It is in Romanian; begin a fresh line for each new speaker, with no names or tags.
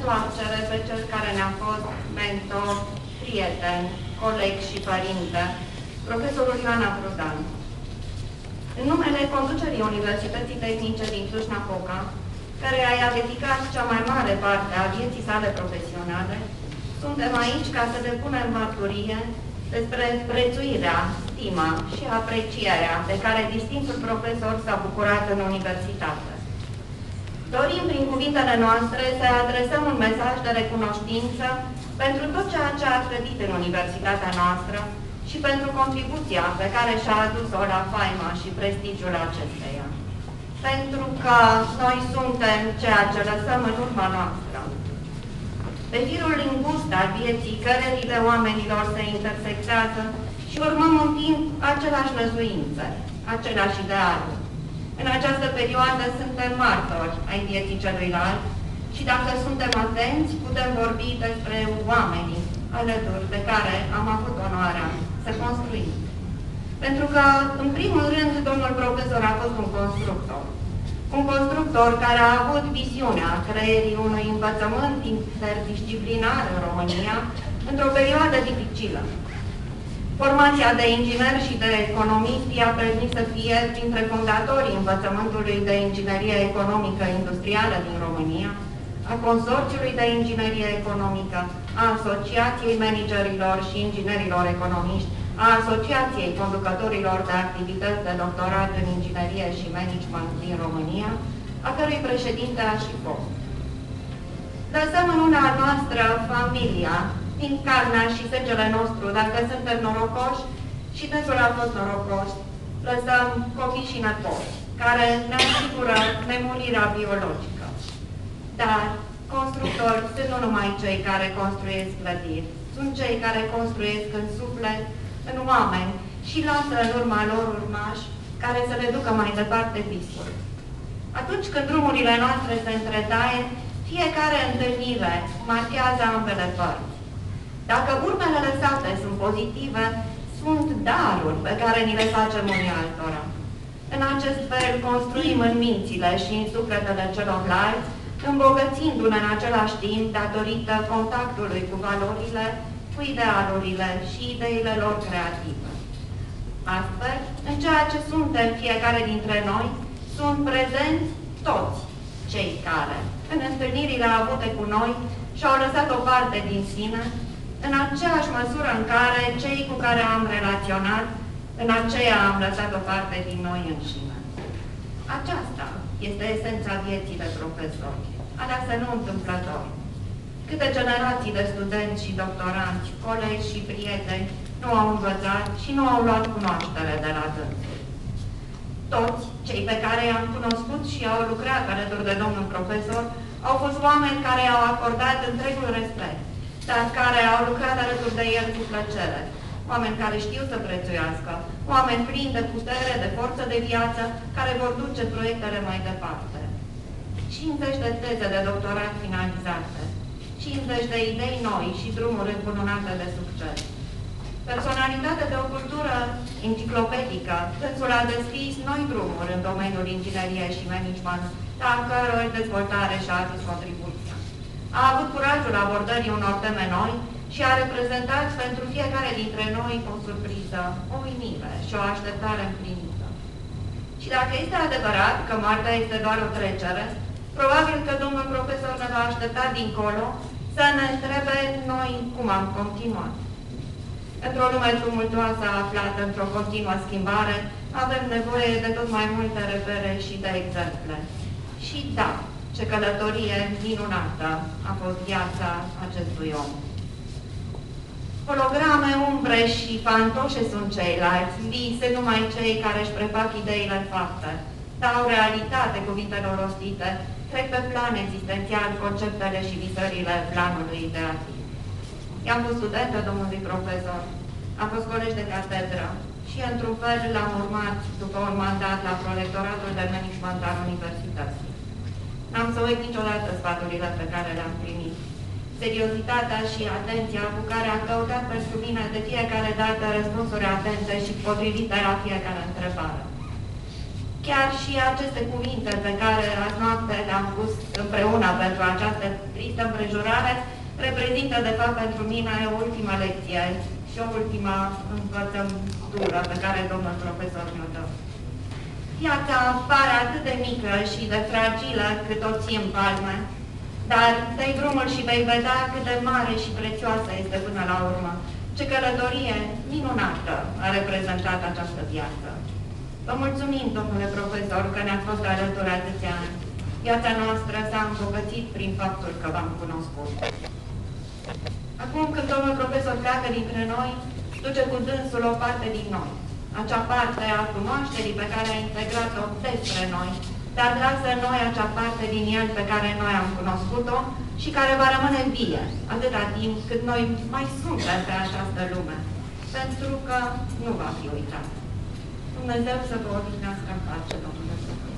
întoarcere pe cel care ne-a fost mentor, prieten, coleg și părinte, profesorul Ioana Prodan. În numele conducerii Universității Tehnice din Cluj-Napoca, care i-a dedicat cea mai mare parte a vieții sale profesionale, suntem aici ca să depunem mărturie despre prețuirea, stima și aprecierea de care distinsul profesor s-a bucurat în universitate. Dorim prin cuvintele noastre să adresăm un mesaj de recunoștință pentru tot ceea ce a clădit în universitatea noastră și pentru contribuția pe care și-a adus-o la faima și prestigiul acesteia. Pentru că noi suntem ceea ce lăsăm în urma noastră. Pe firul îngust al vieții, cărările oamenilor se intersectează și urmăm un timp același năzuințe, același idealuri. În această perioadă suntem martori ai vieții celuilalt și dacă suntem atenți, putem vorbi despre oamenii alături de care am avut onoarea să construim. Pentru că, în primul rând, domnul profesor a fost un constructor. Un constructor care a avut visiunea creierii unui învățământ interdisciplinar în România într-o perioadă dificilă. Formația de inginer și de economist i-a permis să fie printre fondatorii învățământului de inginerie economică industrială din România, a Consorțiului de Inginerie Economică, a Asociației Managerilor și Inginerilor Economiști, a Asociației Conducătorilor de Activități de Doctorat în Inginerie și Management din România, a cărui președinte a și fost. Lăsăm în una noastră familia, din carnea și sângele nostru, dacă suntem norocoși, și dânsul a fost norocos, lăsăm copii și nepoți, care ne asigură nemurirea biologică. Dar constructori sunt nu numai cei care construiesc clădiri, sunt cei care construiesc în suflet, în oameni și lasă în urma lor urmași care să le ducă mai departe visul. Atunci când drumurile noastre se întretaie, fiecare întâlnire marchează ambele părți. Dacă urmele lăsate sunt pozitive, sunt daruri pe care ni le facem unii altora. În acest fel construim în mințile și în sufletele celorlalți, îmbogățindu-ne în același timp datorită contactului cu valorile, cu idealurile și ideile lor creative. Astfel, în ceea ce suntem fiecare dintre noi, sunt prezenți toți cei care, în întâlnirile avute cu noi, și-au lăsat o parte din sine, în aceeași măsură în care cei cu care am relaționat, în aceea am lăsat o parte din noi înșine. Aceasta este esența vieții de profesor, aleasă nu întâmplător. Câte generații de studenți și doctoranți, colegi și prieteni nu au învățat și nu au luat cunoaștere de la dânsul. Toți cei pe care i-am cunoscut și au lucrat alături de domnul profesor au fost oameni care i-au acordat întregul respect, dar care au lucrat alături de el cu plăcere. Oameni care știu să prețuiască, oameni plini de putere, de forță de viață, care vor duce proiectele mai departe. 50 de teze de doctorat finalizate, 50 de idei noi și drumuri încununate de succes. Personalitate de o cultură enciclopedică, dânsul a deschis noi drumuri în domeniul ingineriei și management, la căror dezvoltare și-a adus contribuția. A avut curajul abordării unor teme noi și a reprezentat pentru fiecare dintre noi o surpriză, o uimire și o așteptare împlinită. Și dacă este adevărat că moartea este doar o trecere, probabil că domnul profesor ne va aștepta dincolo să ne întrebe noi cum am continuat. Într-o lume tumultuoasă aflată într-o continuă schimbare, avem nevoie de tot mai multe repere și de exemple. Și da, ce călătorie minunată a fost viața acestui om. Holograme, umbre și fantoșe sunt ceilalți, vise numai cei care își prefac ideile în fapte, dau realitate cuvintelor rostite, trec pe plan existențial conceptele și visările planului ideativ. I-am fost studentă domnului profesor, am fost colegi de catedră și, într-un fel, l-am urmat după un mandat la prolectoratul de management al universității. N-am să uit niciodată sfaturile pe care le-am primit. Seriozitatea și atenția cu care a căutat pentru mine de fiecare dată răspunsuri atente și potrivite la fiecare întrebare. Chiar și aceste cuvinte pe care azi noapte le-am pus împreună pentru această tristă împrejurare reprezintă, de fapt, pentru mine ultima lecție și o ultima învățătură pe care domnul profesor mi-o dă. Viața pare atât de mică și de fragilă cât o ții în palme, dar dai drumul și vei vedea cât de mare și prețioasă este până la urmă. Ce călătorie minunată a reprezentat această viață. Vă mulțumim, domnule profesor, că ne-ați fost alături atâția ani. Viața noastră s-a îmbogățit prin faptul că v-am cunoscut. Acum, când domnul profesor pleacă dintre noi, duce cu dânsul o parte din noi. Acea parte a cunoașterii pe care a integrat-o despre noi, dar lasă în noi acea parte din el pe care noi am cunoscut-o și care va rămâne vie, atâta timp cât noi mai suntem pe această lume, pentru că nu va fi uitat. Dumnezeu să vă odihnească în pace, domnule.